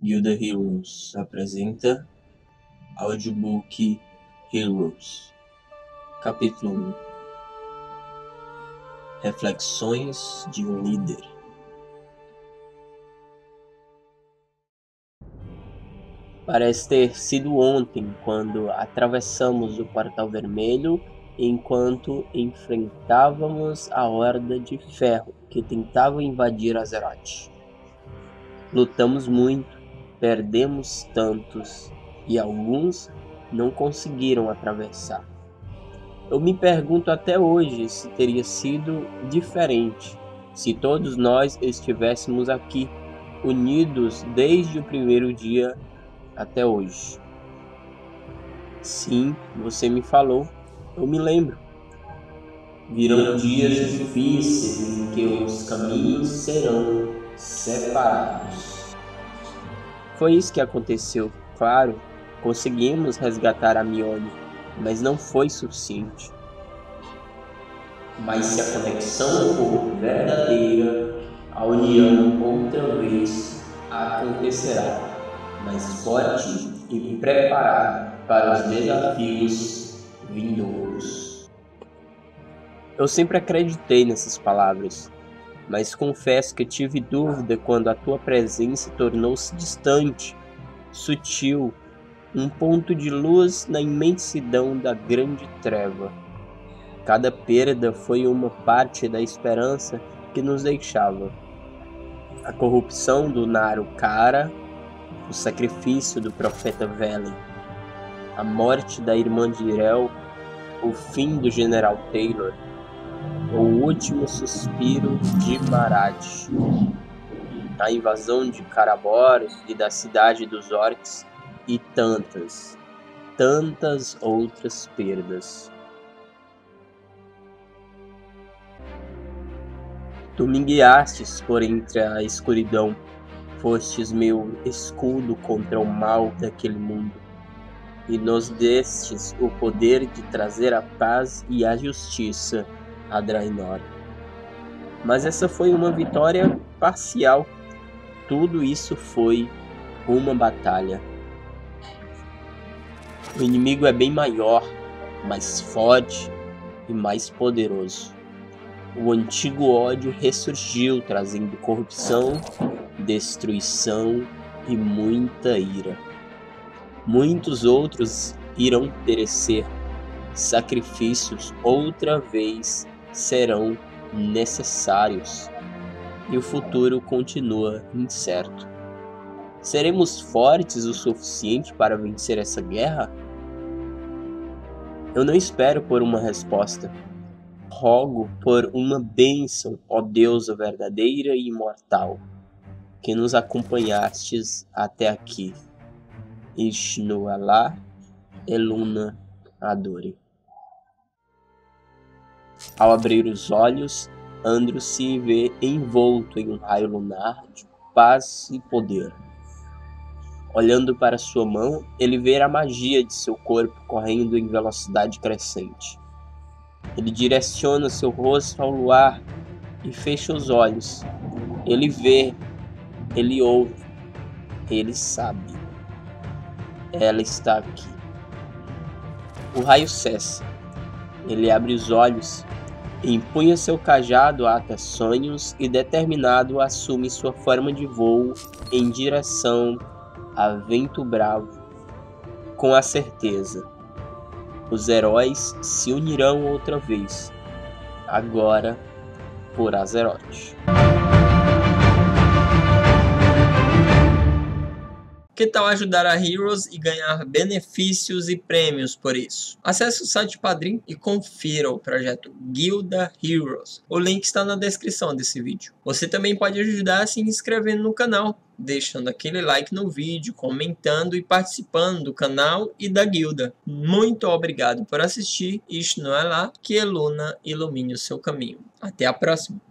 Guilda Heroes apresenta Audiobook Heroes. Capítulo 1. Reflexões de um líder. Parece ter sido ontem quando atravessamos o Portal Vermelho enquanto enfrentávamos a Horda de Ferro que tentava invadir Azeroth. Lutamos muito, perdemos tantos e alguns não conseguiram atravessar. Eu me pergunto até hoje se teria sido diferente se todos nós estivéssemos aqui, unidos desde o primeiro dia até hoje. Sim, você me falou, eu me lembro. Virão dias difíceis em que os caminhos serão separados. Foi isso que aconteceu, claro. Conseguimos resgatar a Mione, mas não foi suficiente. Mas se a conexão for verdadeira, a união outra vez acontecerá, mais forte e preparada para os desafios vindouros. Eu sempre acreditei nessas palavras, mas confesso que tive dúvida quando a tua presença tornou-se distante, sutil, um ponto de luz na imensidão da grande treva. Cada perda foi uma parte da esperança que nos deixava. A corrupção do Narukara, o sacrifício do profeta Velen, a morte da irmã de Irel, o fim do general Taylor, o último suspiro de Marad, a invasão de Karabor e da cidade dos orcs e tantas outras perdas. Tu me guiastes por entre a escuridão, fostes meu escudo contra o mal daquele mundo, e nos destes o poder de trazer a paz e a justiça a Draenor. Mas essa foi uma vitória parcial. Tudo isso foi uma batalha. O inimigo é bem maior, mais forte e mais poderoso. O antigo ódio ressurgiu, trazendo corrupção, destruição e muita ira. Muitos outros irão perecer. Sacrifícios outra vez serão necessários. E o futuro continua incerto. Seremos fortes o suficiente para vencer essa guerra? Eu não espero por uma resposta. Rogo por uma bênção, ó deusa verdadeira e imortal, que nos acompanhastes até aqui. Ishnu Alá, Eluna Adore. Ao abrir os olhos, Andro se vê envolto em um raio lunar de paz e poder. Olhando para sua mão, ele vê a magia de seu corpo correndo em velocidade crescente. Ele direciona seu rosto ao luar e fecha os olhos. Ele vê, ele ouve, ele sabe. Ela está aqui. O raio cessa. Ele abre os olhos, empunha seu cajado ata sonhos e, determinado, assume sua forma de voo em direção a Vento Bravo, com a certeza: os heróis se unirão outra vez, agora por Azeroth. Que tal ajudar a Heroes e ganhar benefícios e prêmios por isso? Acesse o site Padrim e confira o projeto Guilda Heroes. O link está na descrição desse vídeo. Você também pode ajudar se inscrevendo no canal, deixando aquele like no vídeo, comentando e participando do canal e da guilda. Muito obrigado por assistir. Ishnu Alá, que Eluna ilumine o seu caminho. Até a próxima!